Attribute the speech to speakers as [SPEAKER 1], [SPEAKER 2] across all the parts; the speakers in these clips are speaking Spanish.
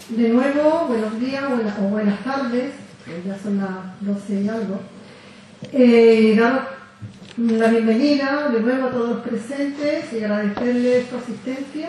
[SPEAKER 1] De nuevo, buenos días o buenas tardes, ya son las 12 y algo. Daros la bienvenida de nuevo a todos los presentes y agradecerles su asistencia.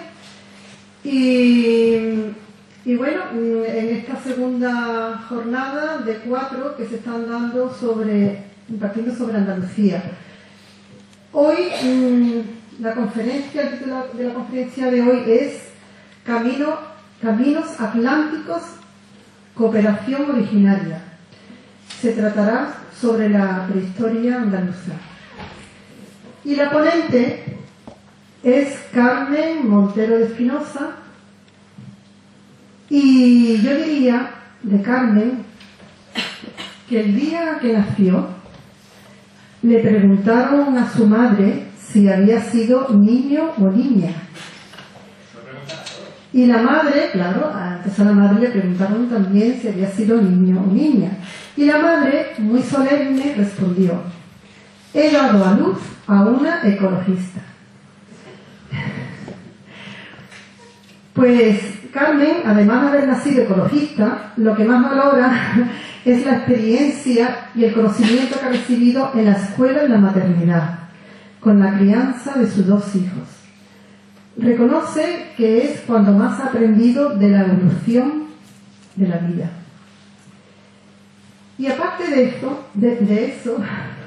[SPEAKER 1] Y bueno, en esta segunda jornada de 4 que se están dando impartiendo sobre Andalucía. Hoy el título de la conferencia de hoy es Caminos Atlánticos, Cooperación Originaria. Se tratará sobre la prehistoria andaluza. Y la ponente es Carmen Montero de Espinosa. Y yo diría de Carmen que el día que nació le preguntaron a su madre si había sido niño o niña. Y la madre, claro, antes a la madre le preguntaron también si había sido niño o niña. Y la madre, muy solemne, respondió: he dado a luz a una ecologista. Pues Carmen, además de haber nacido ecologista, lo que más valora es la experiencia y el conocimiento que ha recibido en la escuela y en la maternidad, con la crianza de sus 2 hijos. Reconoce que es cuando más ha aprendido de la evolución de la vida. Y aparte de eso,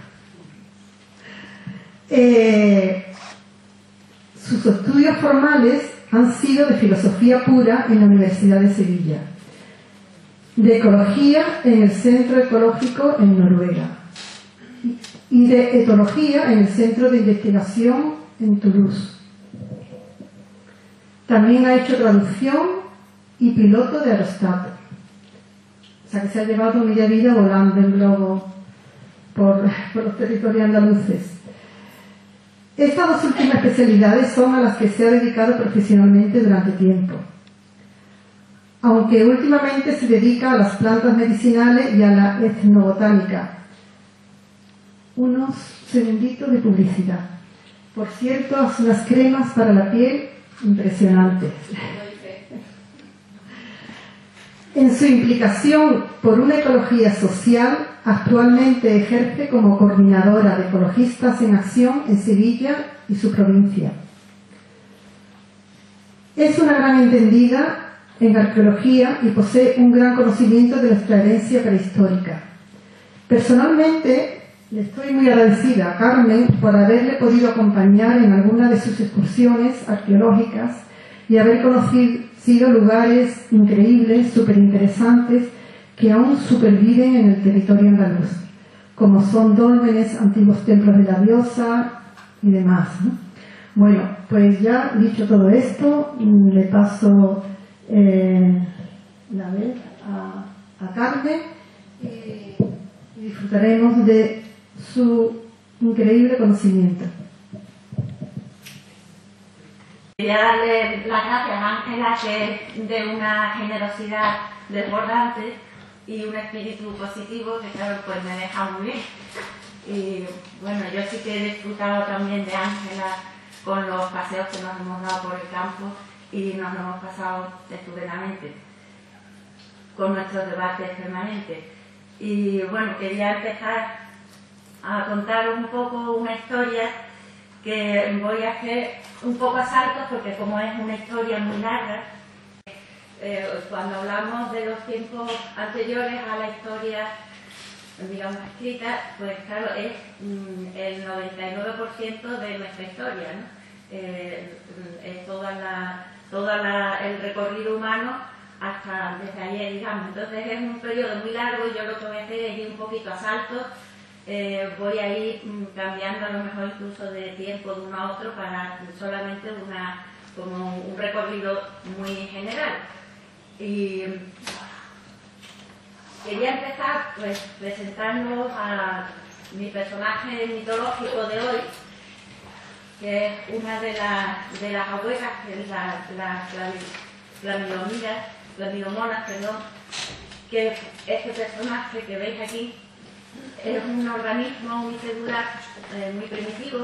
[SPEAKER 1] sus estudios formales han sido de filosofía pura en la Universidad de Sevilla, de ecología en el Centro Ecológico en Noruega y de etología en el Centro de Investigación en Toulouse. También ha hecho traducción y piloto de aerostat. O sea que se ha llevado media vida volando en globo por los territorios andaluces. Estas 2 últimas especialidades son a las que se ha dedicado profesionalmente durante tiempo, aunque últimamente se dedica a las plantas medicinales y a la etnobotánica. Unos segunditos de publicidad. Por cierto, unas cremas para la piel impresionantes. En su implicación por una ecología social, actualmente ejerce como coordinadora de Ecologistas en Acción en Sevilla y su provincia. Es una gran entendida en arqueología y posee un gran conocimiento de nuestra herencia prehistórica. Personalmente, le estoy muy agradecida a Carmen por haberle podido acompañar en alguna de sus excursiones arqueológicas y haber conocido lugares increíbles, súper interesantes, que aún superviven en el territorio andaluz, como son dólmenes, antiguos templos de la diosa y demás, ¿no? Bueno, pues ya dicho todo esto, le paso la vez a Carmen y disfrutaremos de su increíble conocimiento.
[SPEAKER 2] Quería darle las gracias a Ángela, que es de una generosidad desbordante y un espíritu positivo que, claro, pues me deja muy bien. Y bueno, yo sí que he disfrutado también de Ángela con los paseos que nos hemos dado por el campo y nos lo hemos pasado estupendamente con nuestros debates permanentes. Y bueno, quería empezar a contaros un poco una historia que voy a hacer un poco a saltos, porque como es una historia muy larga, cuando hablamos de los tiempos anteriores a la historia, digamos, escrita, pues claro, es el 99% de nuestra historia, ¿no? Es todo el recorrido humano hasta desde ayer, digamos. Entonces es un periodo muy largo y yo lo que voy a hacer es ir un poquito a saltos. Voy a ir cambiando a lo mejor incluso de tiempo de uno a otro para solamente como un recorrido muy general. Y quería empezar pues presentando a mi personaje mitológico de hoy, que es una de las abuelas, que es la Milomonas, que este personaje que veis aquí es un organismo unicelular muy primitivo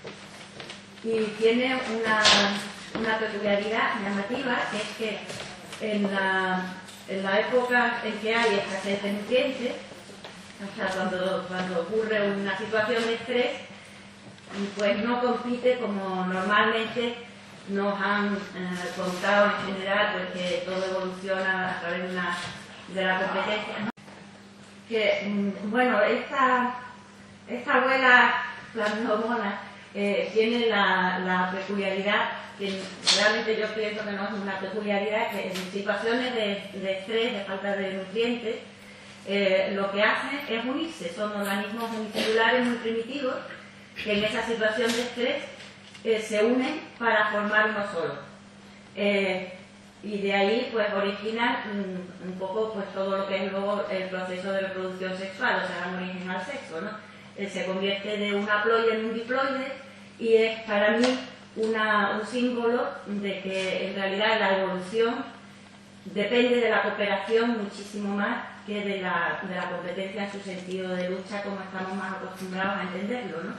[SPEAKER 2] y tiene una peculiaridad llamativa, que es que en la época en que hay escasez de nutrientes, o sea, cuando ocurre una situación de estrés, pues no compite como normalmente nos han contado en general, pues que todo evoluciona a través de la competencia, ¿no? Que, bueno, esta abuela plasmomona tiene la peculiaridad, que realmente yo pienso que no es una peculiaridad, que en situaciones de estrés, de falta de nutrientes, lo que hacen es unirse, son organismos unicelulares muy primitivos que en esa situación de estrés se unen para formar uno solo. Y de ahí pues origina un poco pues todo lo que es luego el proceso de reproducción sexual, o sea, dan origen al sexo, ¿no? Se convierte de un haploide en un diploide y es para mí un símbolo de que en realidad la evolución depende de la cooperación muchísimo más que de la competencia en su sentido de lucha, como estamos más acostumbrados a entenderlo, ¿no?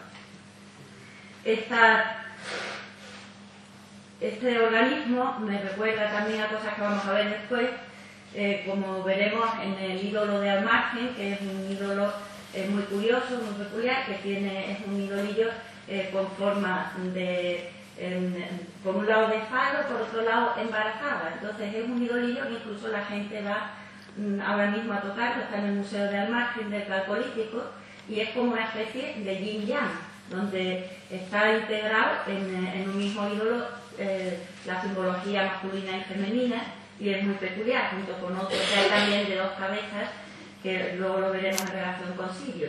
[SPEAKER 2] Este organismo me recuerda también a cosas que vamos a ver después, como veremos en el ídolo de Almargen, que es un ídolo muy curioso, muy peculiar, que es un idolillo con forma de, por un lado de falo, por otro lado embarazada. Entonces es un idolillo que incluso la gente va ahora mismo a tocarlo, está en el Museo de Almargen del Calcolítico, y es como una especie de yin-yang, donde está integrado en un mismo ídolo la simbología masculina y femenina, y es muy peculiar, junto con otro que hay también de dos cabezas, que luego lo veremos en relación con Sirio.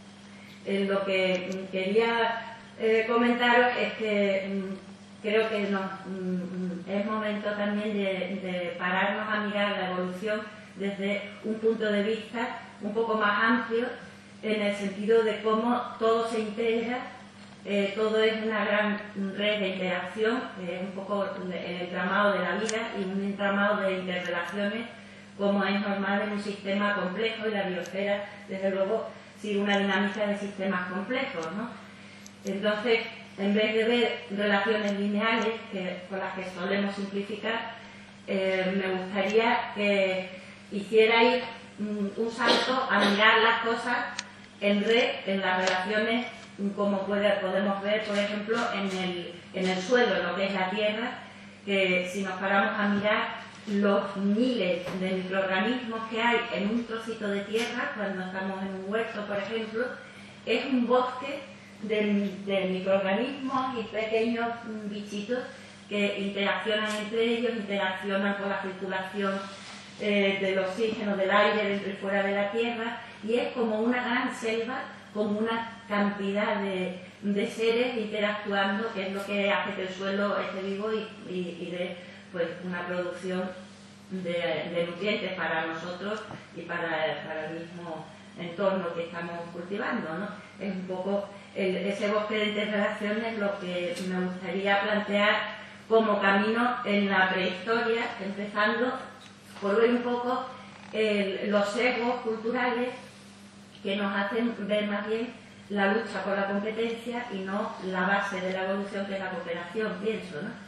[SPEAKER 2] Lo que quería comentaros es que creo que es momento también de pararnos a mirar la evolución desde un punto de vista un poco más amplio, en el sentido de cómo todo se integra, todo es una gran red de interacción, es un poco el entramado de la vida y un entramado de interrelaciones, como es normal en un sistema complejo, y la biosfera, desde luego, sigue una dinámica de sistemas complejos, ¿no? Entonces, en vez de ver relaciones lineales, con las que solemos simplificar, me gustaría que hicierais un salto a mirar las cosas en red, en las relaciones, como podemos ver, por ejemplo, en el suelo, lo que es la tierra, que si nos paramos a mirar los miles de microorganismos que hay en un trocito de tierra, cuando estamos en un huerto, por ejemplo, es un bosque de microorganismos y pequeños bichitos que interaccionan entre ellos, interaccionan con la circulación del oxígeno, del aire dentro y fuera de la tierra, y es como una gran selva, como una cantidad de seres interactuando, que es lo que hace que el suelo esté vivo y dé pues una producción de nutrientes para nosotros y para el mismo entorno que estamos cultivando, ¿no? Es un poco ese bosque de interrelaciones lo que me gustaría plantear como camino en la prehistoria, empezando por ver un poco los sesgos culturales que nos hacen ver más bien la lucha por la competencia y no la base de la evolución, que es la cooperación, pienso, ¿no?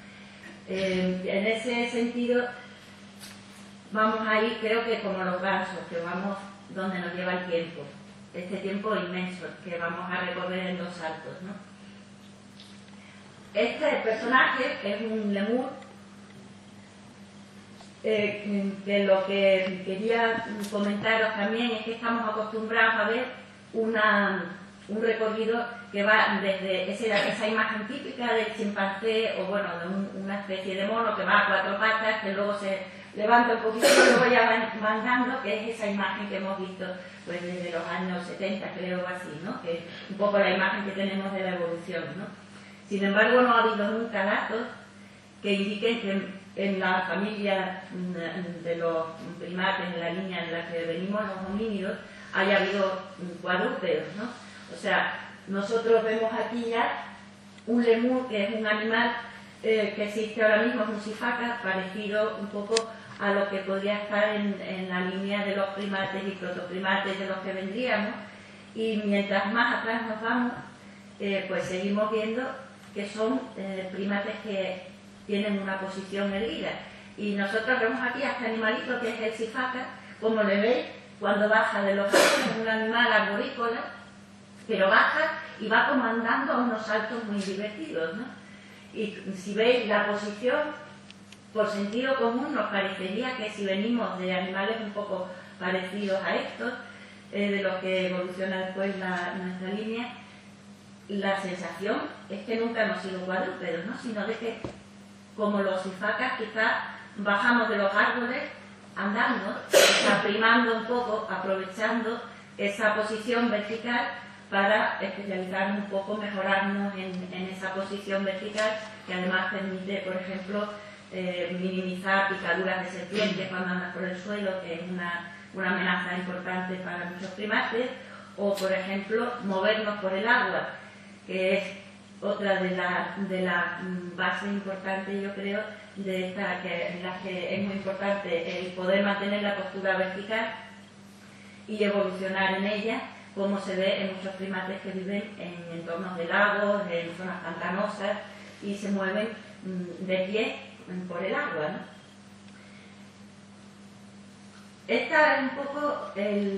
[SPEAKER 2] En ese sentido vamos a ir, creo que como los gansos, que vamos donde nos lleva el tiempo, este tiempo inmenso que vamos a recorrer en dos saltos, ¿no? Este personaje es un lemur, que lo que quería comentaros también es que estamos acostumbrados a ver un recorrido que va desde esa imagen típica del chimpancé, o bueno, de una especie de mono que va a cuatro patas, que luego se levanta un poquito y luego ya va andando, que es esa imagen que hemos visto pues desde los años 70, creo, así, ¿no? Que es un poco la imagen que tenemos de la evolución, ¿no? Sin embargo, no ha habido nunca datos que indiquen que en la familia de los primates, en la línea en la que venimos los homínidos, haya habido cuadrúpedos, ¿no? O sea, nosotros vemos aquí ya un lemur, que es un animal que existe ahora mismo, es un sifaca, parecido un poco a lo que podría estar en la línea de los primates y protoprimates de los que vendríamos, y mientras más atrás nos vamos, pues seguimos viendo que son primates que tienen una posición erguida, Y nosotros vemos aquí a este animalito que es el sifaca, como le veis, cuando baja de los árboles, es un animal arborícola, pero baja y va como andando a unos saltos muy divertidos, ¿no? Y si veis la posición, por sentido común nos parecería que si venimos de animales un poco parecidos a estos, de los que evoluciona después nuestra línea, la sensación es que nunca hemos sido cuadrúpedos, ¿no? Sino de que, como los sifacas, quizás bajamos de los árboles andando, primando un poco, aprovechando esa posición vertical para especializarnos un poco, mejorarnos en esa posición vertical, que además permite, por ejemplo, minimizar picaduras de serpientes cuando andas por el suelo, que es una amenaza importante para muchos primates, o por ejemplo movernos por el agua, que es otra de las bases importantes, yo creo, en las que es muy importante el poder mantener la postura vertical y evolucionar en ella, como se ve en muchos primates que viven en entornos de lagos, en zonas pantanosas y se mueven de pie por el agua, ¿no? Esta es un poco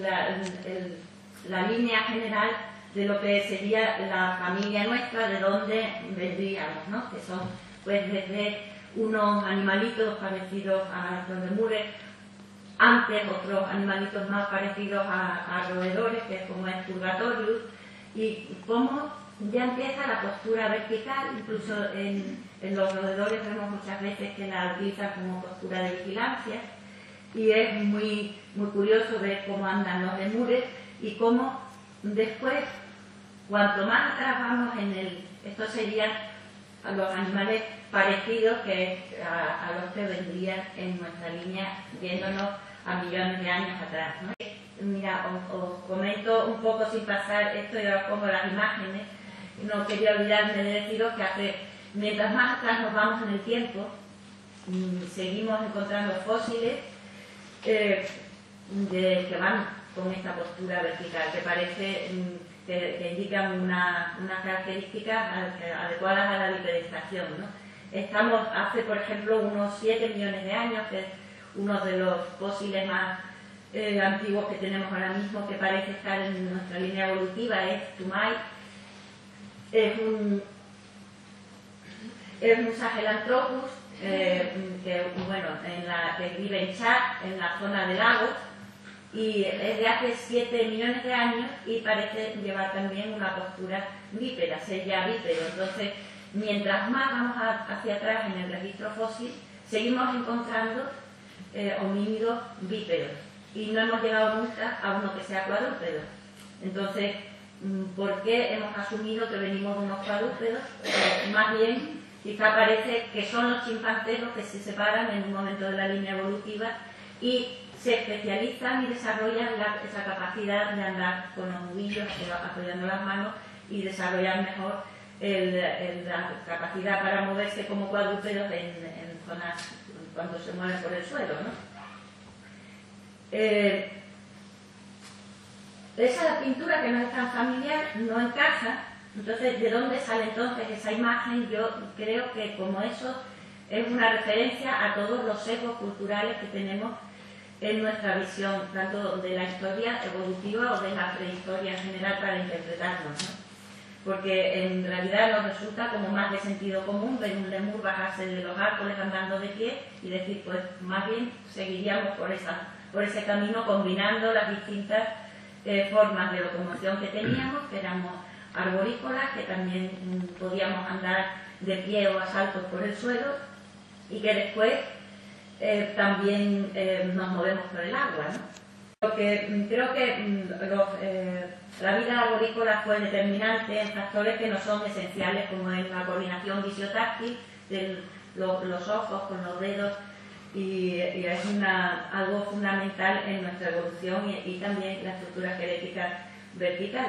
[SPEAKER 2] la línea general de lo que sería la familia nuestra, de donde vendríamos, ¿no? Que son, pues, desde unos animalitos parecidos a los lemures, antes otros animalitos más parecidos a roedores, que es como el Purgatorius, y cómo ya empieza la postura vertical. Incluso en los roedores vemos muchas veces que la utilizan como postura de vigilancia, y es muy, muy curioso ver cómo andan los lemures y cómo después, cuanto más atrás vamos estos serían los animales parecidos a los que vendrían en nuestra línea, yéndonos a millones de años atrás, ¿no? Mira, os comento un poco sin pasar esto, y ahora pongo las imágenes. No quería olvidarme de deciros que mientras más atrás nos vamos en el tiempo, seguimos encontrando fósiles que van con esta postura vertical, que parece que indican unas características adecuadas a la bipedestación, ¿no? Estamos hace, por ejemplo, unos 7 millones de años, que es uno de los fósiles más antiguos que tenemos ahora mismo, que parece estar en nuestra línea evolutiva, es Tumai. Es un Sahelanthropus que vive en Chad, en la zona de lagos, y es de hace 7 millones de años y parece llevar también una postura bípeda, ser ya bípedo. Entonces, mientras más vamos hacia atrás en el registro fósil, seguimos encontrando homínidos bípedos y no hemos llegado nunca a uno que sea cuadrúpedo. Entonces, ¿por qué hemos asumido que venimos de unos cuadrúpedos? Más bien, quizá parece que son los chimpancés los que se separan en un momento de la línea evolutiva y se especializan y desarrollan esa capacidad de andar con los nudillos, apoyando las manos, y desarrollar mejor la capacidad para moverse como cuadrúpedos en zonas cuando se mueven por el suelo, ¿no? Esa pintura, que no es tan familiar, no encaja. Entonces, ¿de dónde sale entonces esa imagen? Yo creo que como eso es una referencia a todos los sesgos culturales que tenemos en nuestra visión, tanto de la historia evolutiva o de la prehistoria en general, para interpretarnos, ¿no? Porque en realidad nos resulta como más de sentido común ver un lemur bajarse de los árboles andando de pie y decir, pues más bien seguiríamos por ese camino, combinando las distintas formas de locomoción que teníamos, que éramos arborícolas, que también podíamos andar de pie o a saltos por el suelo, y que después también nos movemos por el agua, ¿no? Porque creo que la vida arborícola fue determinante en factores que no son esenciales, como es la coordinación visiotáctil de los ojos con los dedos, y es algo fundamental en nuestra evolución y también la estructura esquelética vertical.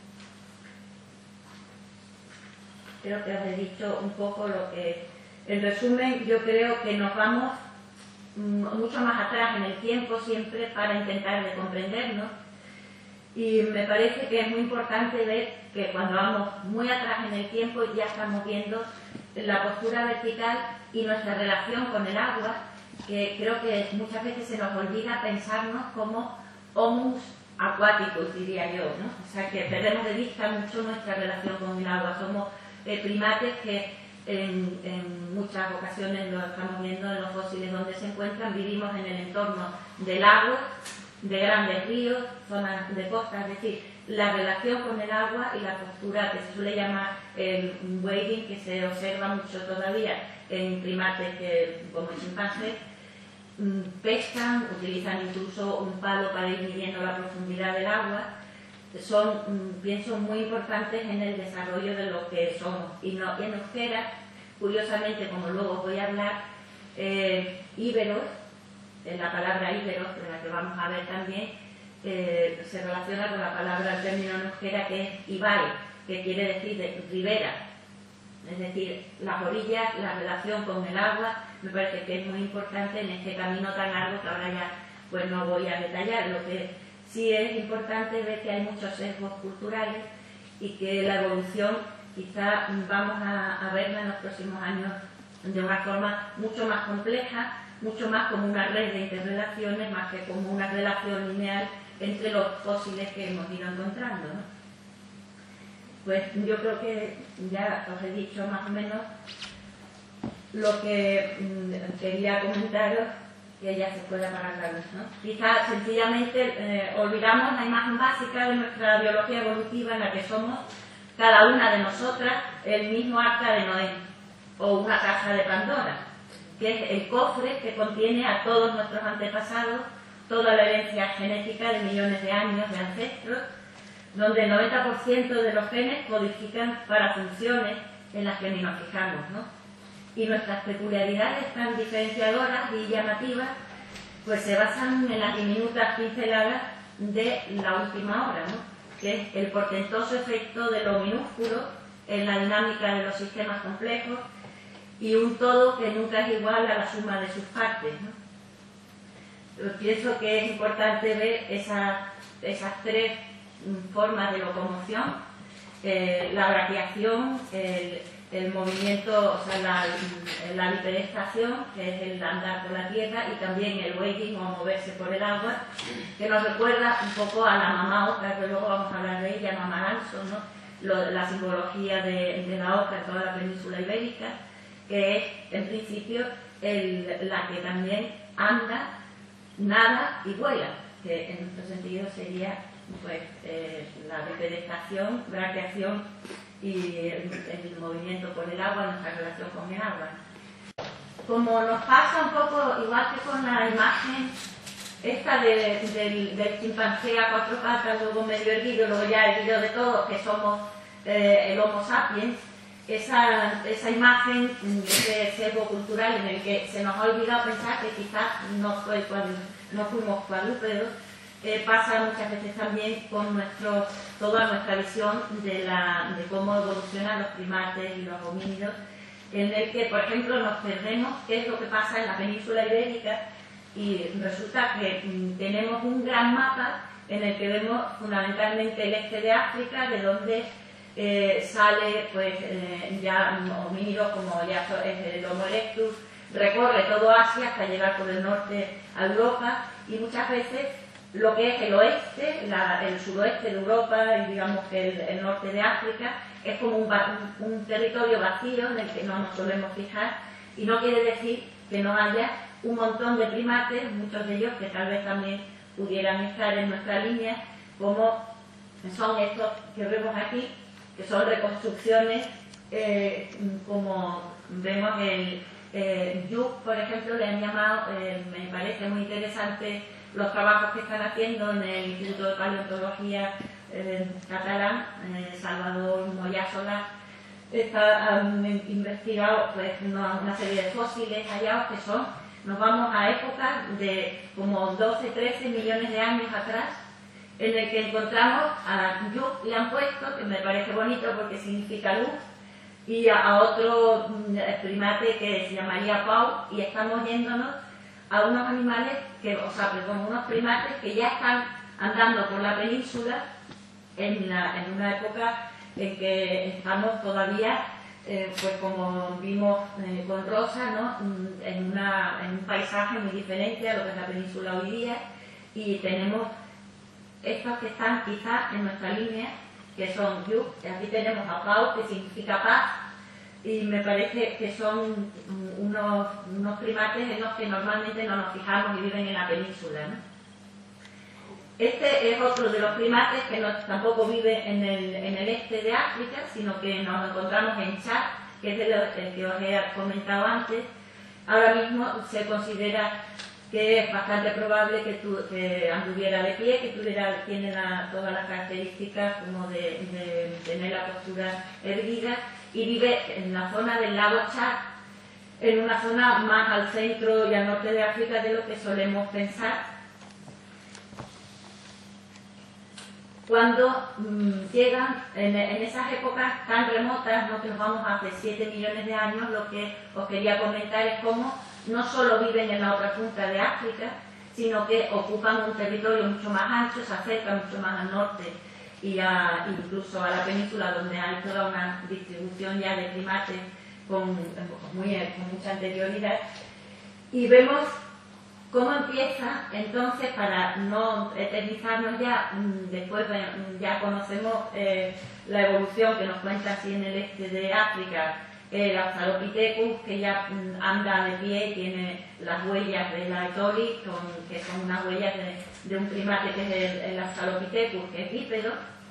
[SPEAKER 2] Creo que os he dicho un poco lo que... En resumen, yo creo que nos vamos mucho más atrás en el tiempo siempre para intentar de comprendernos, y me parece que es muy importante ver que cuando vamos muy atrás en el tiempo ya estamos viendo la postura vertical y nuestra relación con el agua, que creo que muchas veces se nos olvida pensarnos como homus aquaticus, diría yo, ¿no? O sea, que perdemos de vista mucho nuestra relación con el agua. Somos primates que en muchas ocasiones lo estamos viendo en los fósiles donde se encuentran, vivimos en el entorno de lagos, de grandes ríos, zonas de costa, es decir, la relación con el agua y la postura que se suele llamar el wading, que se observa mucho todavía en primates como el chimpancé, pescan, utilizan incluso un palo para ir midiendo la profundidad del agua, son, pienso, muy importantes en el desarrollo de lo que somos. Y en euskera, curiosamente, como luego voy a hablar, íberos, la palabra íberos, de la que vamos a ver también, se relaciona con la palabra, el término en euskera, que es ibai, que quiere decir ribera. Es decir, las orillas, la relación con el agua, me parece que es muy importante en este camino tan largo que ahora ya pues no voy a detallar. Lo que sí es importante es ver que hay muchos sesgos culturales y que la evolución quizá vamos a verla en los próximos años de una forma mucho más compleja, mucho más como una red de interrelaciones, más que como una relación lineal entre los fósiles que hemos ido encontrando, ¿no? Pues yo creo que ya os he dicho más o menos lo que quería comentaros, que ya se puede apagar la luz, ¿no? Quizás sencillamente olvidamos la imagen básica de nuestra biología evolutiva en la que somos cada una de nosotras el mismo arca de Noé o una caja de Pandora, que es el cofre que contiene a todos nuestros antepasados, toda la herencia genética de millones de años de ancestros, donde el 90% de los genes codifican para funciones en las que ni nos fijamos, ¿no? Y nuestras peculiaridades tan diferenciadoras y llamativas pues se basan en las diminutas pinceladas de la última hora, ¿no? Que es el portentoso efecto de lo minúsculo en la dinámica de los sistemas complejos y un todo que nunca es igual a la suma de sus partes, ¿no? Yo pienso que es importante ver esas tres formas de locomoción, la braquiación, el movimiento, o sea, la bipedestación, que es el andar por la tierra, y también el wading o moverse por el agua, que nos recuerda un poco a la mamá oca, que luego vamos a hablar de ella, mamá Anso, ¿no? La simbología de la oca en toda la península ibérica, que es en principio la que también anda, nada y vuela, que en nuestro sentido sería pues la bipedestación, braquiación y el movimiento por el agua, nuestra relación con el agua. Como nos pasa un poco igual que con la imagen esta del chimpancé a cuatro patas, luego medio erguido, luego ya erguido de todo, que somos el Homo sapiens, esa imagen, ese sesgo cultural en el que se nos ha olvidado pensar que quizás no fuimos cuadrúpedos, pasa muchas veces también con toda nuestra visión de cómo evolucionan los primates y los homínidos, en el que, por ejemplo, nos perdemos qué es lo que pasa en la península ibérica y resulta que tenemos un gran mapa en el que vemos fundamentalmente el este de África, de donde sale pues ya homínidos como ya es el Homo erectus, recorre todo Asia hasta llegar por el norte a Europa, y muchas veces lo que es el oeste, el suroeste de Europa y digamos que el norte de África es como un territorio vacío en el que no nos solemos fijar, y no quiere decir que no haya un montón de primates, muchos de ellos que tal vez también pudieran estar en nuestra línea, como son estos que vemos aquí, que son reconstrucciones, como vemos el Yuc, por ejemplo, le han llamado, me parece muy interesante los trabajos que están haciendo en el Instituto de Paleontología catalán, Salvador Moya-Solà, han investigado pues, una serie de fósiles hallados que nos vamos a épocas de como 12, 13 millones de años atrás, en el que encontramos a Yuc, le han puesto, que me parece bonito porque significa luz, y a otro primate que se llamaría Pau, y estamos yéndonos a unos animales, unos primates que ya están andando por la península en una época en que estamos todavía pues como vimos con Rosa, ¿no? en un paisaje muy diferente a lo que es la península hoy día, y tenemos estos que están quizás en nuestra línea, que son Yuk, aquí tenemos a Pau, que significa paz, y me parece que son unos primates en los que normalmente no nos fijamos y viven en la península, ¿no? Este es otro de los primates que tampoco vive en el este de África, sino que nos encontramos en Chad, que es el que os he comentado antes. Ahora mismo se considera que es bastante probable que anduviera de pie, que tiene todas las características como de tener la postura erguida, y vive en la zona del lago Chad, en una zona más al centro y al norte de África de lo que solemos pensar. Cuando llegan en esas épocas tan remotas, ¿no? Que nos vamos hace 7 millones de años, lo que os quería comentar es cómo no solo viven en la otra punta de África, sino que ocupan un territorio mucho más ancho, se acercan mucho más al norte y incluso a la península, donde hay toda una distribución ya de primates con mucha anterioridad. Y vemos cómo empieza, entonces, para no eternizarnos ya, después ya conocemos la evolución que nos cuenta así en el este de África, el Australopithecus, que ya anda de pie y tiene las huellas de la Etoli, que son unas huellas de un primate que es el Australopithecus, que es bípedo,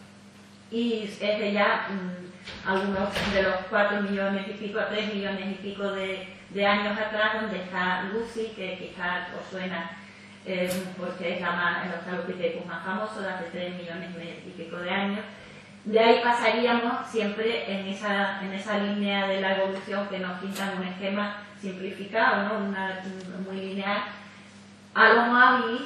[SPEAKER 2] y es de ya algunos de los 4 millones y pico a 3 millones y pico de años atrás, donde está Lucy, que quizás os suena porque es el Australopithecus más famoso, de hace 3 millones y pico de años. De ahí pasaríamos siempre en esa línea de la evolución que nos pintan un esquema simplificado, ¿no? Muy lineal, al Homo habilis,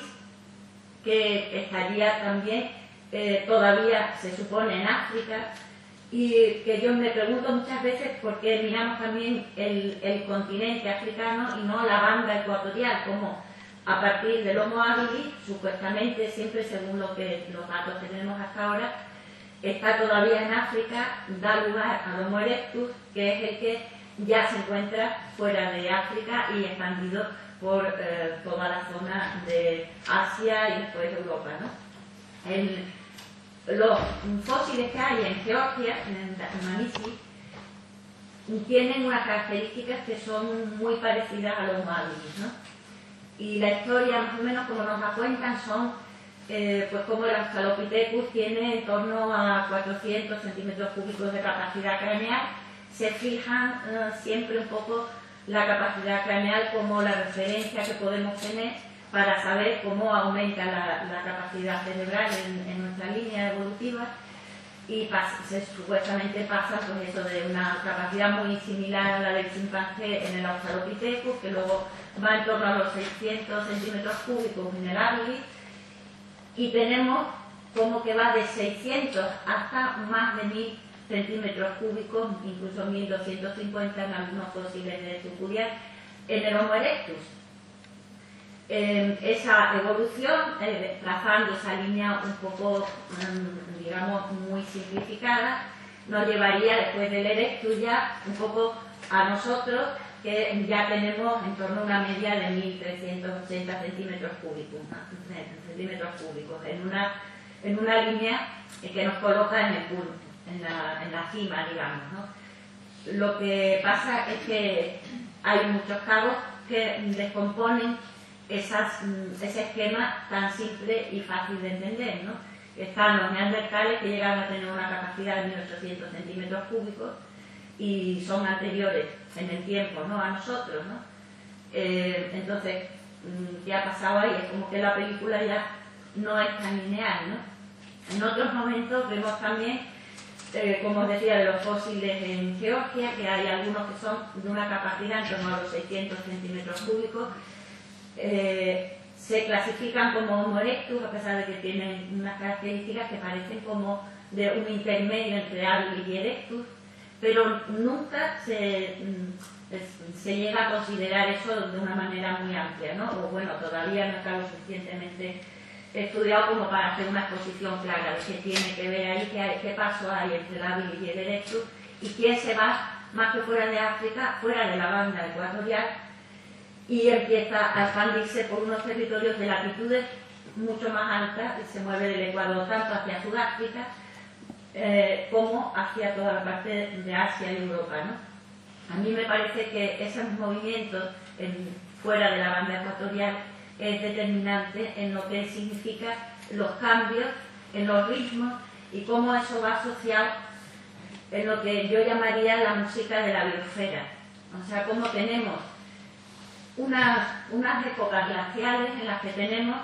[SPEAKER 2] que estaría también todavía, se supone, en África, y que yo me pregunto muchas veces por qué miramos también el continente africano y no la banda ecuatorial, como a partir del Homo habilis, supuestamente, siempre según los datos que tenemos hasta ahora, está todavía en África, da lugar al Homo erectus, que es el que ya se encuentra fuera de África y expandido por toda la zona de Asia y después Europa, ¿no? Los fósiles que hay en Georgia, en Manisi, tienen unas características que son muy parecidas a los Homo habilis, ¿no? Y la historia, más o menos como nos la cuentan, son pues como el Australopithecus tiene en torno a 400 centímetros cúbicos de capacidad craneal. Se fijan siempre un poco la capacidad craneal como la referencia que podemos tener para saber cómo aumenta la capacidad cerebral en nuestra línea evolutiva, y supuestamente pasa pues eso de una capacidad muy similar a la del chimpancé en el Australopithecus, que luego va en torno a los 600 centímetros cúbicos en el habilis, y tenemos como que va de 600 hasta más de 1000 centímetros cúbicos, incluso 1250 en algunos fósiles de Tucurial, en el Homo erectus. Esa evolución, trazando esa línea un poco, digamos, muy simplificada, nos llevaría después del erectus ya un poco a nosotros, que ya tenemos en torno a una media de 1380 centímetros cúbicos, en una línea que nos coloca en el punto, en la cima, digamos, ¿no? Lo que pasa es que hay muchos cabos que descomponen ese esquema tan simple y fácil de entender, ¿no? Están los neandertales, que llegan a tener una capacidad de 1800 centímetros cúbicos y son anteriores en el tiempo, ¿no?, a nosotros, ¿no? Entonces, ¿qué ha pasado ahí? Es como que la película ya no es tan lineal, ¿no? En otros momentos vemos también, como os decía, de los fósiles en Georgia, que hay algunos que son de una capacidad en torno a los 600 centímetros cúbicos. Se clasifican como Homo erectus, a pesar de que tienen unas características que parecen como de un intermedio entre habilis y erectus, pero nunca se llega a considerar eso de una manera muy amplia, ¿no? O bueno, todavía no está lo suficientemente estudiado como para hacer una exposición clara de qué tiene que ver ahí, qué paso hay entre el habilis y el erectus, y quién se va más que fuera de África, fuera de la banda ecuatorial, y empieza a expandirse por unos territorios de latitudes mucho más altas, y se mueve del Ecuador tanto hacia Sudáfrica como hacia toda la parte de Asia y Europa, ¿no? A mí me parece que esos movimientos fuera de la banda ecuatorial es determinante en lo que significa los cambios en los ritmos y cómo eso va asociado en lo que yo llamaría la música de la biosfera. O sea, cómo tenemos unas épocas glaciales en las que tenemos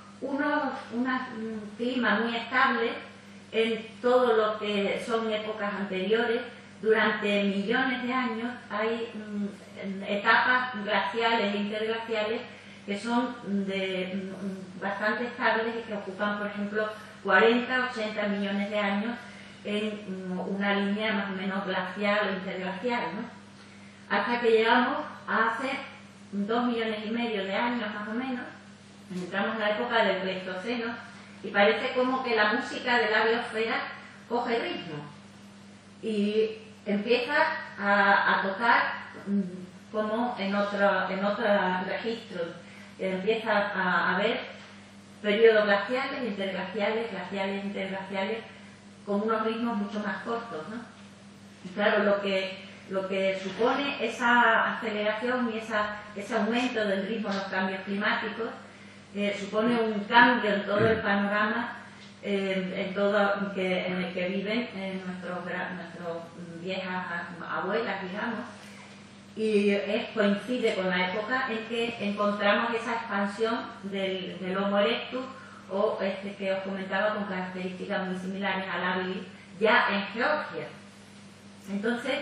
[SPEAKER 2] un clima muy estable en todo lo que son épocas anteriores. Durante millones de años hay etapas glaciales e interglaciales que son bastante estables y que ocupan, por ejemplo, 40 o 80 millones de años en una línea más o menos glacial o interglacial, ¿no? Hasta que llegamos a hace 2,5 millones de años más o menos, entramos en la época del Pleistoceno y parece como que la música de la biosfera coge ritmo y empieza a tocar como en otro registro. Empieza a haber periodos glaciales, interglaciales, glaciales, interglaciales, con unos ritmos mucho más cortos, ¿no? Y claro, lo que supone esa aceleración y ese aumento del ritmo de los cambios climáticos supone un cambio en todo el panorama en el que viven nuestras viejas abuelas, digamos, y coincide con la época en que encontramos esa expansión del Homo erectus, o que os comentaba, con características muy similares al habilis, ya en Georgia. Entonces,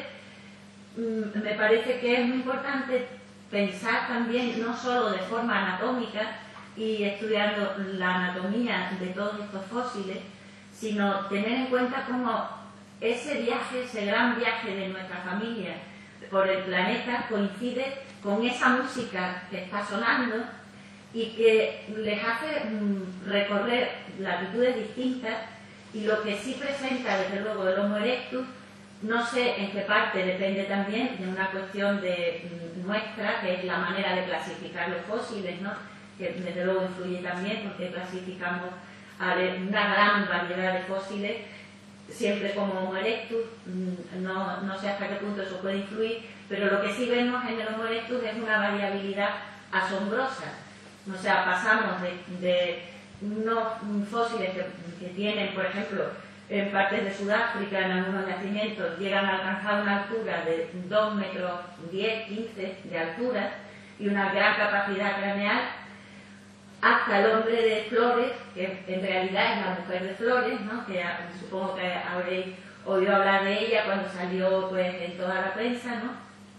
[SPEAKER 2] me parece que es muy importante pensar también, no solo de forma anatómica y estudiando la anatomía de todos estos fósiles, sino tener en cuenta cómo ese viaje, ese gran viaje de nuestra familia por el planeta coincide con esa música que está sonando y que les hace recorrer latitudes distintas, y lo que sí presenta desde luego el Homo erectus, no sé en qué parte, depende también de una cuestión nuestra, que es la manera de clasificar los fósiles, ¿no? Que desde luego influye también porque clasificamos a una gran variedad de fósiles siempre como Homo erectus. No sé hasta qué punto eso puede influir, pero lo que sí vemos en el Homo erectus es una variabilidad asombrosa. O sea, pasamos de unos fósiles que tienen, por ejemplo, en partes de Sudáfrica, en algunos yacimientos, llegan a alcanzar una altura de 2,10 metros, 15 de altura y una gran capacidad craneal, hasta el hombre de Flores, que en realidad es la mujer de Flores, ¿no? Que supongo que habréis oído hablar de ella cuando salió, pues, en toda la prensa, ¿no?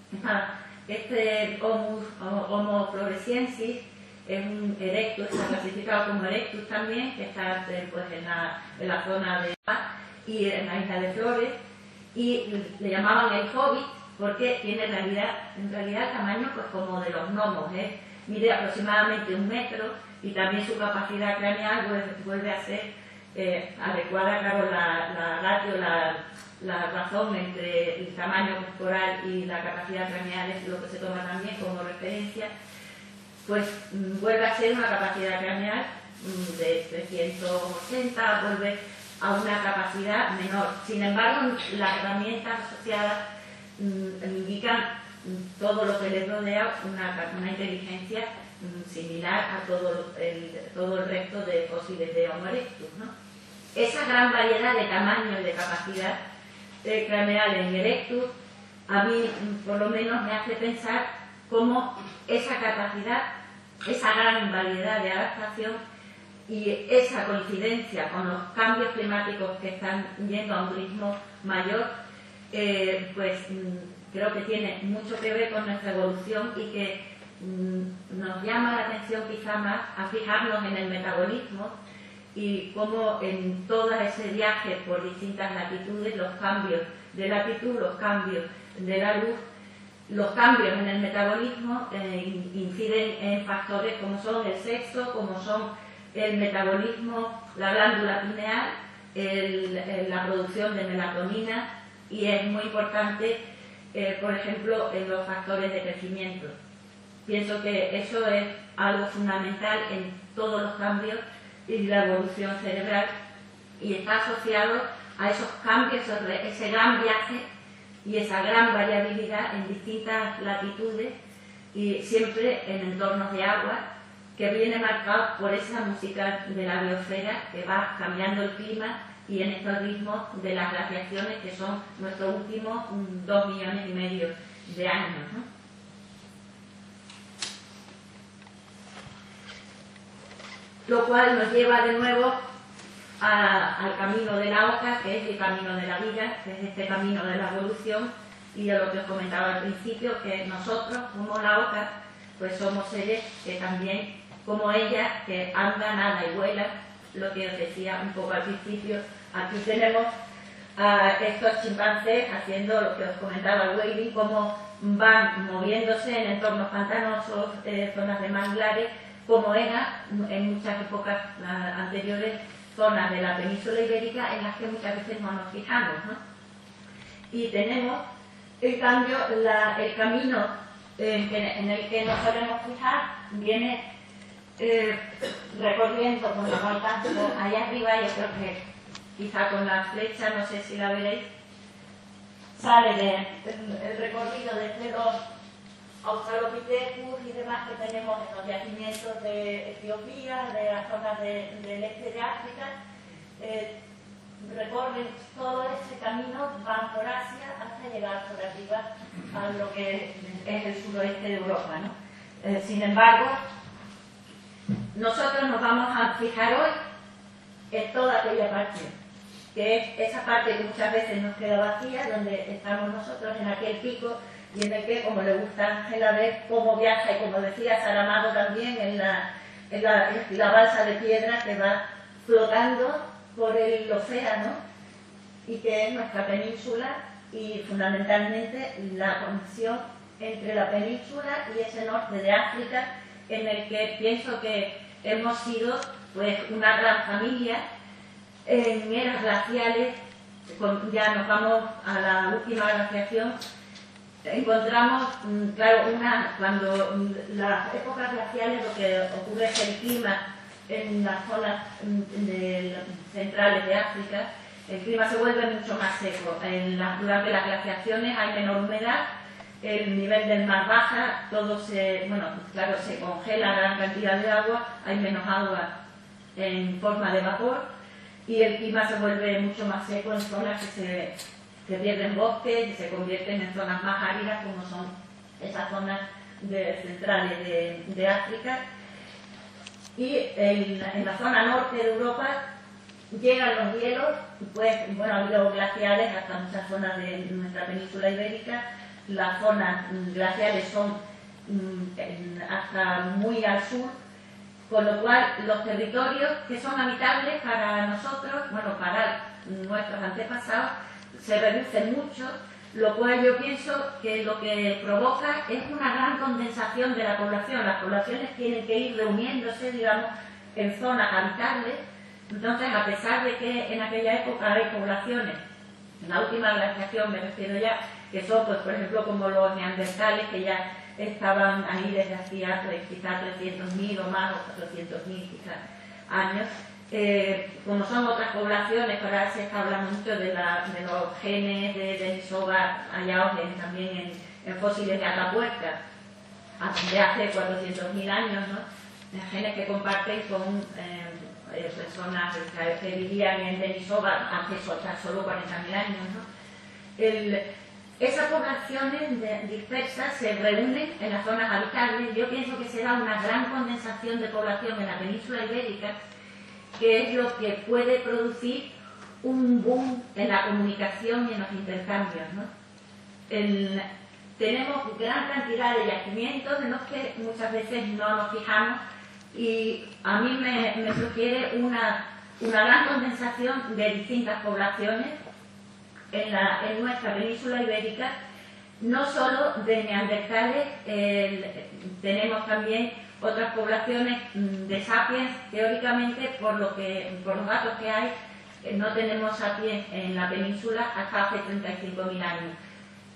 [SPEAKER 2] Este Homo floresiensis es un erectus, está clasificado como erectus también, que está pues, en la zona de y en la isla de Flores, y le llamaban el hobbit porque tiene en realidad tamaño pues como de los gnomos, mide aproximadamente 1 metro, y también su capacidad craneal vuelve a ser adecuada. Claro, la ratio, la razón entre el tamaño corporal y la capacidad craneal es lo que se toma también como referencia, pues vuelve a ser una capacidad craneal de 380, vuelve a una capacidad menor. Sin embargo, las herramientas asociadas indican todo lo que les rodea, una inteligencia similar a todo el resto de fósiles de Homo erectus, ¿no? Esa gran variedad de tamaño y de capacidad craneal en erectus, a mí por lo menos me hace pensar cómo esa capacidad, esa gran variedad de adaptación y esa coincidencia con los cambios climáticos que están yendo a un ritmo mayor, pues creo que tiene mucho que ver con nuestra evolución, y que nos llama la atención quizá más a fijarnos en el metabolismo y cómo en todo ese viaje por distintas latitudes, los cambios de latitud, los cambios de la luz, los cambios en el metabolismo inciden en factores como son el sexo, como son el metabolismo, la glándula pineal, la producción de melatonina, y es muy importante por ejemplo, en los factores de crecimiento. Pienso que eso es algo fundamental en todos los cambios y la evolución cerebral, y está asociado a esos cambios, ese gran viaje y esa gran variabilidad en distintas latitudes y siempre en entornos de agua, que viene marcado por esa música de la biosfera que va cambiando el clima y en estos ritmos de las glaciaciones, que son nuestros últimos 2,5 millones de años, ¿no? Lo cual nos lleva de nuevo al camino de la oca, que es el camino de la vida, que es este camino de la evolución, y a lo que os comentaba al principio, que nosotros, como la oca, pues somos seres que también, como ella, que anda, nada y vuela, lo que os decía un poco al principio. Aquí tenemos a estos chimpancés haciendo lo que os comentaba el wading, cómo van moviéndose en entornos pantanosos, zonas de manglares, como era en muchas épocas anteriores zonas de la península ibérica en las que muchas veces no nos fijamos, ¿no? Y tenemos, en cambio, el camino en el que nos solemos fijar viene recorriendo, bueno, no tanto, allá arriba, yo creo que quizá con la flecha, no sé si la veréis, sale el recorrido desde los Australopithecus y demás que tenemos en los yacimientos de Etiopía, de las zonas del este de África, recorren todo ese camino, van por Asia hasta llegar por arriba a lo que es el suroeste de Europa, ¿no? Sin embargo, nosotros nos vamos a fijar hoy en toda aquella parte, que es esa parte que muchas veces nos queda vacía, donde estamos nosotros en aquel pico, y en el que, como le gusta a Ángela ver cómo viaja, y como decía Saramago también, en la balsa de piedra que va flotando por el océano, y que es nuestra península, y fundamentalmente la conexión entre la península y ese norte de África, en el que pienso que hemos sido pues una gran familia en eras glaciales. Ya nos vamos a la última glaciación. Encontramos, claro, cuando las épocas glaciales lo que ocurre es que el clima en las zonas centrales de África, el clima se vuelve mucho más seco. Durante las glaciaciones hay menor humedad, el nivel del mar baja, todo se congela gran cantidad de agua, hay menos agua en forma de vapor y el clima se vuelve mucho más seco en zonas que se pierden bosques y se convierten en zonas más áridas, como son esas zonas centrales de África. Y en la zona norte de Europa llegan los hielos, pues bueno, ha habido glaciares hasta muchas zonas de nuestra península ibérica. Las zonas glaciales son hasta muy al sur, con lo cual los territorios que son habitables para nosotros, bueno, para nuestros antepasados, se reducen mucho, lo cual yo pienso que lo que provoca es una gran condensación de la población. Las poblaciones tienen que ir reuniéndose, digamos, en zonas habitables. Entonces, a pesar de que en aquella época hay poblaciones, en la última glaciación me refiero ya, que son, pues, por ejemplo, como los neandertales, que ya estaban ahí desde hacía quizás 300.000 o más, o 400.000 quizás años. Como son otras poblaciones, ahora se está hablando mucho de los genes de Denisova hallados también en fósiles de Atapuerca, de hace 400.000 años, ¿no? Genes que comparten con personas que vivían en Denisova hace solo 40.000 años, ¿no? Esas poblaciones dispersas se reúnen en las zonas habitables. Yo pienso que se da una gran condensación de población en la península ibérica, que es lo que puede producir un boom en la comunicación y en los intercambios, ¿no? Tenemos gran cantidad de yacimientos en los que muchas veces no nos fijamos, y a mí me sugiere una gran condensación de distintas poblaciones en nuestra península ibérica, no solo de neandertales. Tenemos también otras poblaciones de sapiens. Teóricamente, por los datos que hay, no tenemos sapiens en la península hasta hace 35.000 años.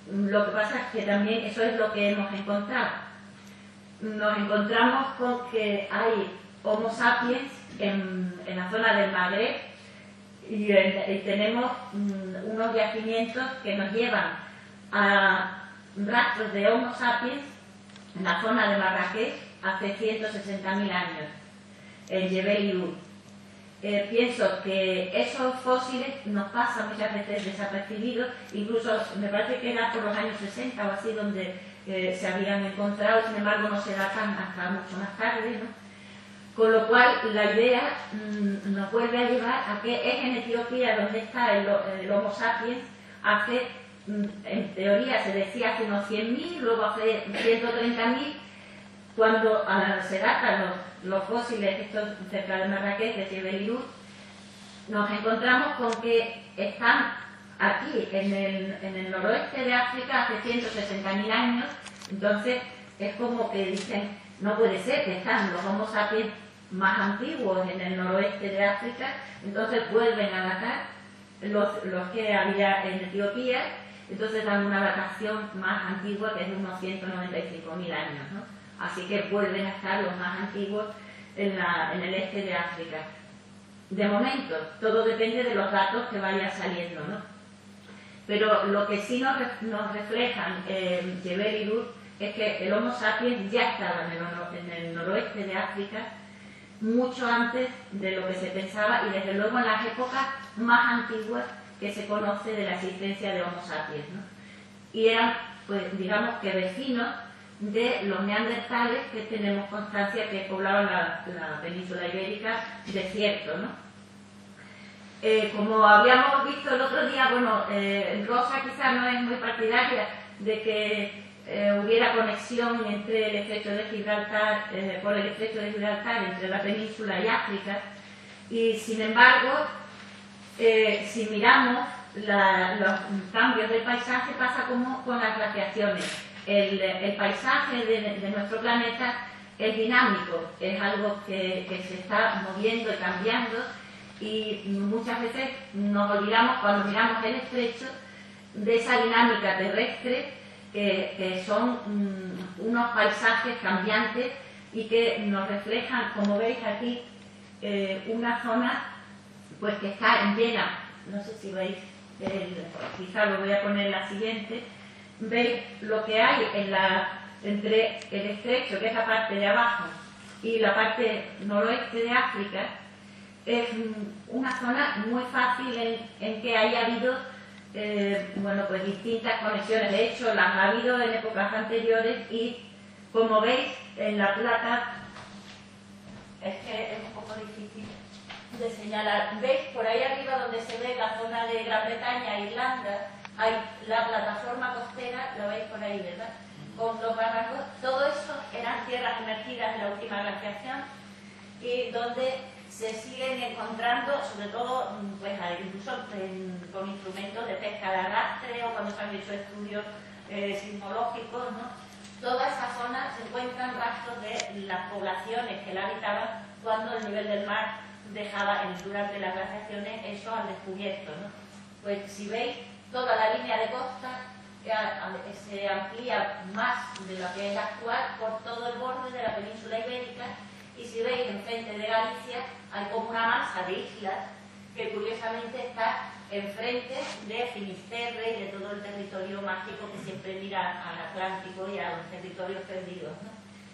[SPEAKER 2] Lo que pasa es que también eso es lo que hemos encontrado. Nos encontramos con que hay Homo sapiens en la zona del Magreb y tenemos unos yacimientos que nos llevan a rastros de Homo sapiens en la zona de Marrakech hace 160.000 años, en Jebel Irhoud. Pienso que esos fósiles nos pasan muchas veces desapercibidos, incluso me parece que era por los años 60 o así donde se habían encontrado, sin embargo no se datan hasta mucho más tarde, ¿no? Con lo cual la idea nos vuelve a llevar a que es en Etiopía donde está el Homo sapiens hace, en teoría se decía hace unos 100.000, luego hace 130.000, cuando se datan los fósiles estos cerca de Marrakech, de Jebel Irhoud, nos encontramos con que están aquí en el noroeste de África hace 160.000 años. Entonces es como que dicen, no puede ser que están los Homo sapiens más antiguos en el noroeste de África, entonces vuelven a datar los que había en Etiopía, entonces dan una datación más antigua que es de unos 195.000 años, ¿no? Así que vuelven a estar los más antiguos en el este de África. De momento, todo depende de los datos que vayan saliendo, ¿no? Pero lo que sí nos reflejan Jebel Irhoud es que el Homo sapiens ya estaba en el noroeste de África mucho antes de lo que se pensaba y desde luego en las épocas más antiguas que se conoce de la existencia de Homo sapiens, ¿no? Y eran, pues, digamos que vecinos de los neandertales que tenemos constancia que poblaban la península ibérica, desierto, ¿no? Como habíamos visto el otro día, bueno, Rosa quizás no es muy partidaria de que hubiera conexión entre el estrecho de Gibraltar, por el estrecho de Gibraltar, entre la península y África, y sin embargo, si miramos los cambios del paisaje, pasa como con las glaciaciones. El paisaje de nuestro planeta es dinámico, es algo que se está moviendo y cambiando, y muchas veces nos olvidamos cuando miramos el estrecho de esa dinámica terrestre que son unos paisajes cambiantes y que nos reflejan, como veis aquí, una zona pues que está llena, no sé si veis, quizá lo voy a poner en la siguiente. Veis lo que hay entre el estrecho, que es la parte de abajo, y la parte noroeste de África. Es una zona muy fácil en que haya habido bueno, pues distintas conexiones. De hecho, las ha habido en épocas anteriores y, como veis en la placa, es que es un poco difícil de señalar. ¿Veis por ahí arriba donde se ve la zona de Gran Bretaña e Irlanda? Hay la plataforma costera, lo veis por ahí, ¿verdad? Con los barrancos, todo eso eran tierras emergidas en la última glaciación y donde se siguen encontrando, sobre todo, pues incluso con instrumentos de pesca de arrastre o cuando se han hecho estudios sismológicos, ¿no? Toda esa zona se encuentran rastros de las poblaciones que la habitaban cuando el nivel del mar dejaba durante las glaciaciones eso al descubierto, ¿no? Pues si veis, toda la línea de costa se amplía más de lo que es actual por todo el borde de la península ibérica, y si veis enfrente de Galicia hay como una masa de islas que curiosamente está enfrente de Finisterre y de todo el territorio mágico que siempre mira al Atlántico y a los territorios perdidos, ¿no?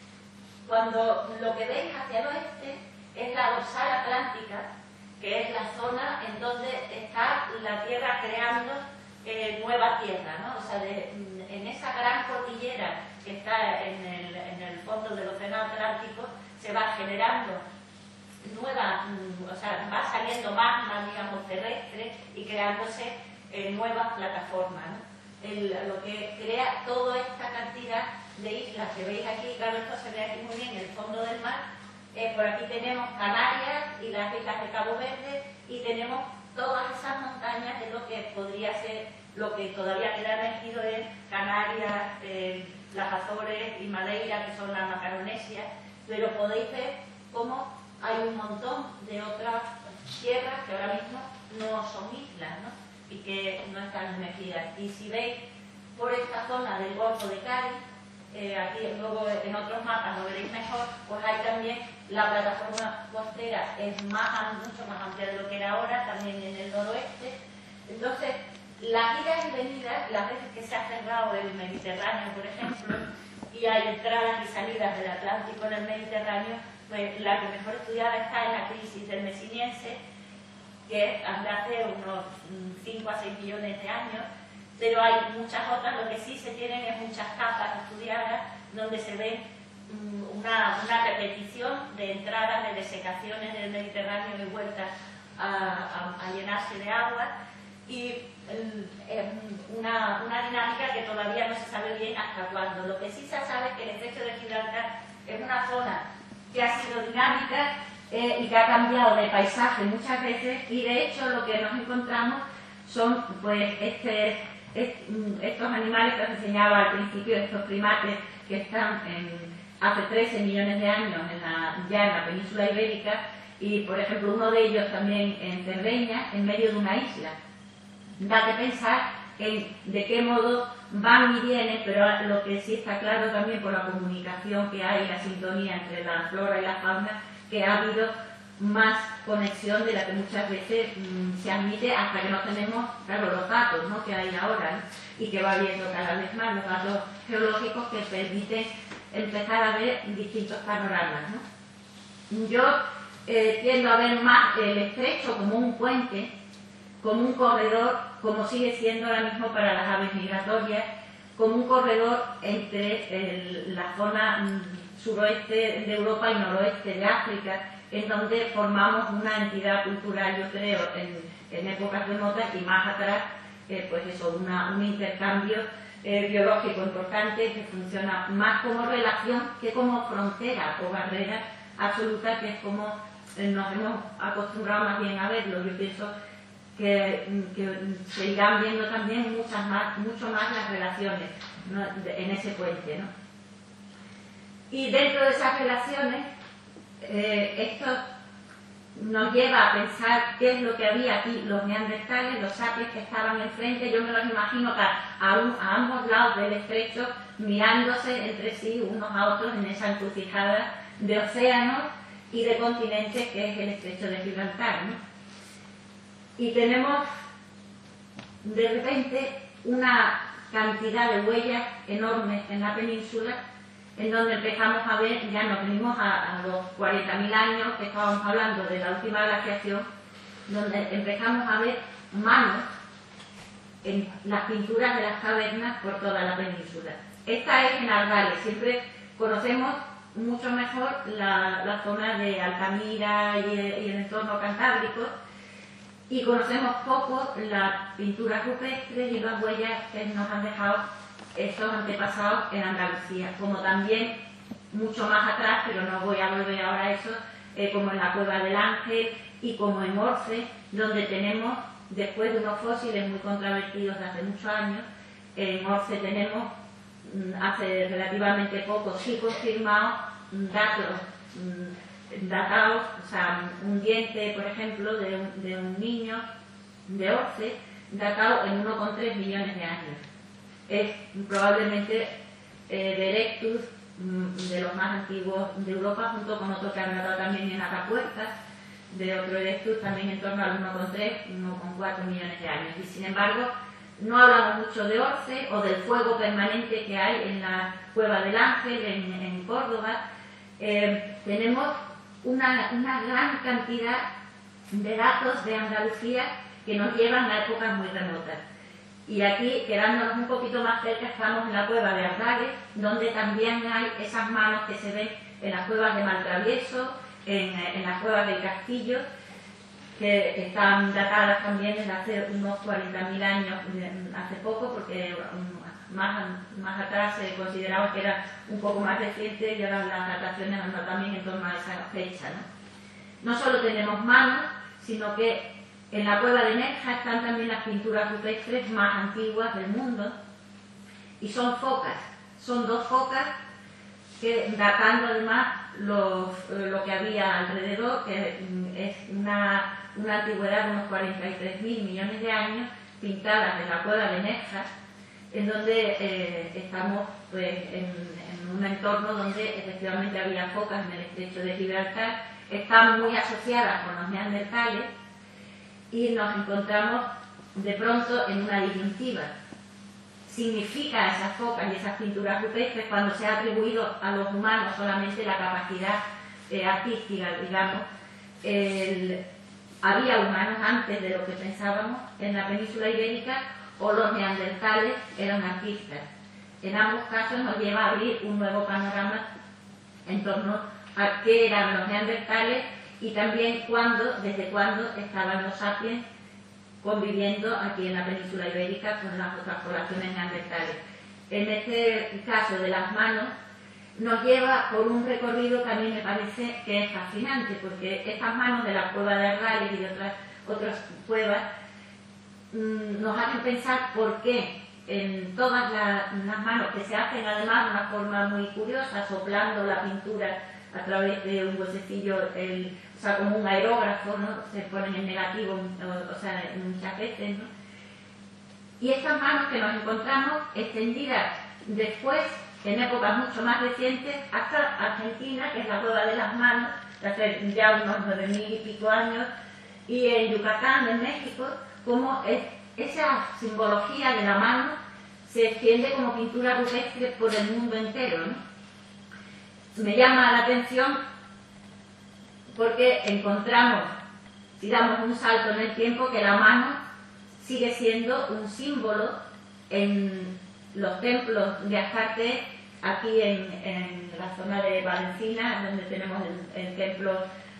[SPEAKER 2] Cuando lo que veis hacia el oeste es la dorsal atlántica, que es la zona en donde está la Tierra creando nueva tierra, ¿no? O sea, en esa gran cordillera que está en el fondo del océano Atlántico se va generando nueva, o sea, va saliendo magma, digamos, terrestre y creándose nuevas plataformas, ¿no? Lo que crea toda esta cantidad de islas que veis aquí, claro, esto se ve aquí muy bien en el fondo del mar. Por aquí tenemos Canarias y las islas de Cabo Verde y tenemos todas esas montañas de lo que podría ser, lo que todavía queda emergido en Canarias, las Azores y Madeira, que son la Macaronesia, pero podéis ver cómo hay un montón de otras tierras que ahora mismo no son islas, ¿no? Y que no están emergidas. Y si veis por esta zona del Golfo de Cádiz. Aquí luego en otros mapas lo veréis mejor, pues hay también la plataforma costera es mucho más amplia de lo que era ahora, también en el noroeste. Entonces, las idas y venidas, las veces que se ha cerrado el Mediterráneo, por ejemplo, y hay entradas y salidas del Atlántico en el Mediterráneo, pues la que mejor estudiada está en la crisis del Mesiniense, que es de hace unos 5 a 6 millones de años, pero hay muchas otras. Lo que sí se tienen es muchas capas estudiadas donde se ve una repetición de entradas, de desecaciones del Mediterráneo y vueltas a llenarse de agua, y una dinámica que todavía no se sabe bien hasta cuándo. Lo que sí se sabe es que el estrecho de Gibraltar es una zona que ha sido dinámica y que ha cambiado de paisaje muchas veces, y de hecho lo que nos encontramos son pues estos animales que os enseñaba al principio, estos primates que están hace 13 millones de años ya en la península ibérica, y por ejemplo uno de ellos también en Cerdeña, en medio de una isla. Da que pensar de qué modo van y vienen, pero lo que sí está claro también por la comunicación que hay, la sintonía entre la flora y la fauna, que ha habido más conexión de la que muchas veces se admite, hasta que no tenemos, claro, los datos, ¿no?, que hay ahora, ¿no?, y que va habiendo cada vez más los datos geológicos que permiten empezar a ver distintos panoramas, ¿no? Yo tiendo a ver más el estrecho como un puente, como un corredor, como sigue siendo ahora mismo para las aves migratorias, como un corredor entre la zona suroeste de Europa y noroeste de África, en donde formamos una entidad cultural, yo creo, en épocas remotas, y más atrás, pues eso, un intercambio biológico importante que funciona más como relación que como frontera o barrera absoluta, que es como nos hemos acostumbrado más bien a verlo. Yo pienso que se irán viendo también mucho más las relaciones, ¿no?, en ese puente, ¿no? Y dentro de esas relaciones, esto nos lleva a pensar qué es lo que había aquí, los neandertales, los sapiens que estaban enfrente. Yo me los imagino que a ambos lados del estrecho, mirándose entre sí unos a otros en esa encrucijada de océanos y de continentes que es el estrecho de Gibraltar, ¿no? Y tenemos de repente una cantidad de huellas enormes en la península, en donde empezamos a ver, ya nos venimos a los 40.000 años que estábamos hablando de la última glaciación, donde empezamos a ver manos en las pinturas de las cavernas por toda la península. Esta es en Ardales. Siempre conocemos mucho mejor la zona de Altamira y el entorno cantábrico, y conocemos poco las pinturas rupestres y las huellas que nos han dejado estos antepasados en Andalucía, como también mucho más atrás, pero no voy a volver ahora a eso, como en la Cueva del Ángel y como en Orce, donde tenemos, después de unos fósiles muy controvertidos de hace muchos años, en Orce tenemos, hace relativamente poco, sí confirmados datos datados, o sea, un diente, por ejemplo, de un niño de Orce, datado en 1,3 millones de años. Es probablemente de Erectus, de los más antiguos de Europa, junto con otro que han datado también en Atapuerca, de otro Erectus también en torno al 1,3, 1,4 millones de años. Y sin embargo, no hablamos mucho de Orce o del fuego permanente que hay en la Cueva del Ángel, en Córdoba. Tenemos una gran cantidad de datos de Andalucía que nos llevan a épocas muy remotas. Y aquí, quedándonos un poquito más cerca, estamos en la Cueva de Ardales, donde también hay esas manos que se ven en las cuevas de Maltravieso, en las cuevas del Castillo, que están datadas también desde hace unos 40.000 años, hace poco, porque más atrás se consideraba que era un poco más reciente, y ahora las dataciones andan también en torno a esa fecha, ¿no? No solo tenemos manos, sino que en la Cueva de Nerja están también las pinturas rupestres más antiguas del mundo, y son focas, son 2 focas que, datando además lo que había alrededor, que es una antigüedad de unos 43.000 millones de años, pintadas en la Cueva de Nerja, en donde estamos pues, en un entorno donde efectivamente había focas en el estrecho de Gibraltar, están muy asociadas con los neandertales y nos encontramos de pronto en una disyuntiva. Significa esas focas y esas pinturas rupestres cuando se ha atribuido a los humanos solamente la capacidad artística, digamos. Había humanos antes de lo que pensábamos en la península ibérica, o los neandertales eran artistas. En ambos casos nos lleva a abrir un nuevo panorama en torno a qué eran los neandertales y también desde cuándo estaban los sapiens conviviendo aquí en la península ibérica con las otras poblaciones neandertales. En este caso de las manos, nos lleva por un recorrido que a mí me parece que es fascinante, porque estas manos de la cueva de Arrales y de otras cuevas nos hacen pensar por qué en todas las manos, que se hacen además de una forma muy curiosa, soplando la pintura a través de un huesecillo, o sea, como un aerógrafo, ¿no? Se ponen en negativo, o sea, muchas veces, ¿no? Y estas manos que nos encontramos extendidas después, en épocas mucho más recientes, hasta Argentina, que es la cueva de las manos, de hace ya unos 9.000 y pico años, y en Yucatán, en México, como esa simbología de la mano se extiende como pintura rupestre por el mundo entero, ¿no? Me llama la atención porque encontramos, si damos un salto en el tiempo, que la mano sigue siendo un símbolo en los templos de Astarte, aquí en la zona de Valencina, donde tenemos el templo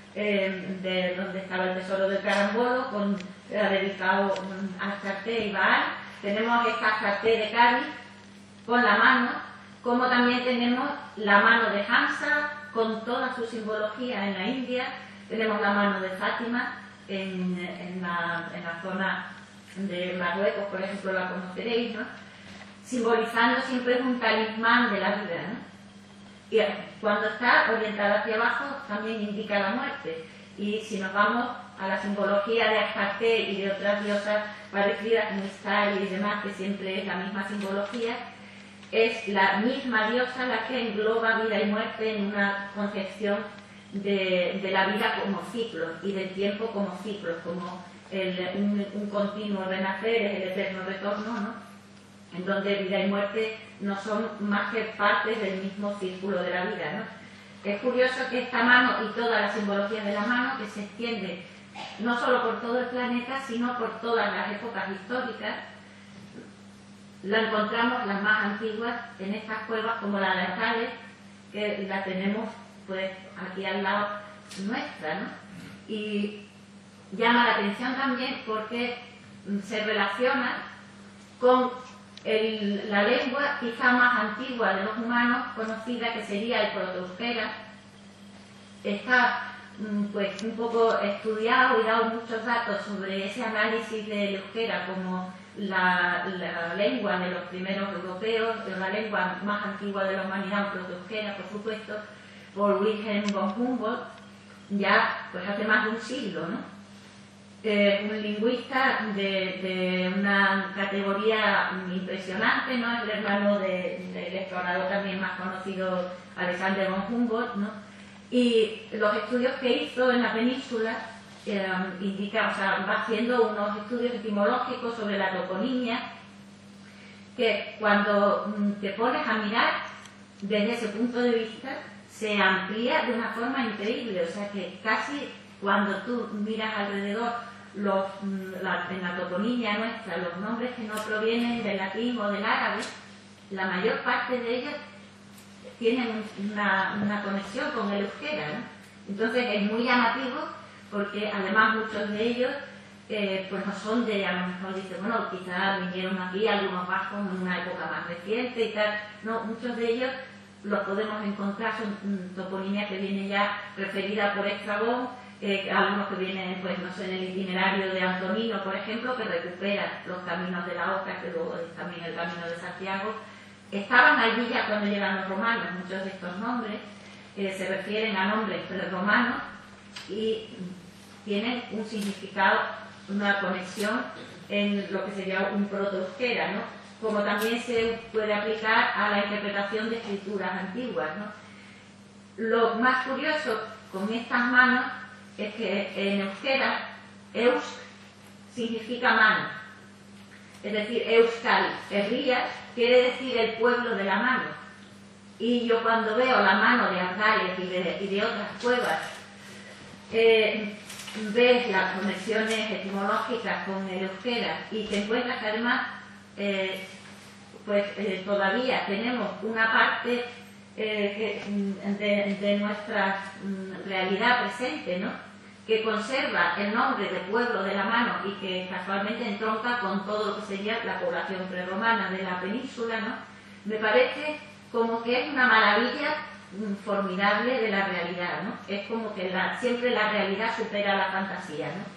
[SPEAKER 2] de donde estaba el tesoro del Carambolo, era dedicado a Astarte y Baal. Tenemos esta Astarte de Cádiz con la mano, como también tenemos la mano de Hamza con toda su simbología en la India. Tenemos la mano de Fátima en la zona de Marruecos, por ejemplo, la conoceréis, ¿no? Simbolizando siempre un talismán de la vida, ¿no? Y cuando está orientada hacia abajo también indica la muerte. Y si nos vamos a la simbología de Astarte y de otras diosas parecidas como Istar y demás, que siempre es la misma simbología, es la misma diosa la que engloba vida y muerte en una concepción de la vida como ciclo y del tiempo como ciclo, como un continuo renacer, es el eterno retorno, ¿no? En donde vida y muerte no son más que partes del mismo círculo de la vida, ¿no? Es curioso que esta mano y toda la simbología de la mano, que se extiende no solo por todo el planeta, sino por todas las épocas históricas, la encontramos las más antiguas en estas cuevas como la de Arrales, que la tenemos pues aquí al lado nuestra, ¿no? Y llama la atención también porque se relaciona con la lengua quizá más antigua de los humanos, conocida, que sería el protoeuskera. Está pues un poco estudiado y dado muchos datos sobre ese análisis del euskera como la lengua de los primeros europeos, la lengua más antigua de la humanidad, protoeuskera, por supuesto, por Wilhelm von Humboldt, ya pues hace más de un siglo, ¿no? Un lingüista de una categoría impresionante, ¿no? Es el hermano del explorador también más conocido, Alexander von Humboldt, ¿no? Y los estudios que hizo en la península indica, o sea, va haciendo unos estudios etimológicos sobre la toponimia, que cuando te pones a mirar desde ese punto de vista se amplía de una forma increíble, o sea que casi cuando tú miras alrededor en la toponimia nuestra, los nombres que no provienen del latín o del árabe, la mayor parte de ellos tienen una conexión con el euskera, ¿no? Entonces es muy llamativo porque además muchos de ellos pues no son de, a lo mejor dice, bueno, quizás vinieron aquí algunos vascos en una época más reciente y tal, no, muchos de ellos los podemos encontrar, son toponimias que vienen ya referidas por Estrabón, algunos que vienen, pues no sé, en el itinerario de Antonino, por ejemplo, que recupera los caminos de la Oca, que luego es también el camino de Santiago. Estaban allí ya cuando llegan los romanos, muchos de estos nombres se refieren a nombres romanos y tienen un significado, una conexión en lo que sería un protoeuskera, ¿no? como también se puede aplicar a la interpretación de escrituras antiguas, ¿no? Lo más curioso con estas manos es que en euskera, eusk significa mano, es decir, euskal, herrías, quiere decir el pueblo de la mano. Y yo cuando veo la mano de Ardales y de otras cuevas, ves las conexiones etimológicas con el euskera y te encuentras que además todavía tenemos una parte de nuestra realidad presente, ¿no?, que conserva el nombre de pueblo de la mano y que casualmente entronca con todo lo que sería la población prerromana de la península, ¿no? Me parece como que es una maravilla formidable de la realidad, ¿no? Es como que siempre la realidad supera la fantasía, ¿no?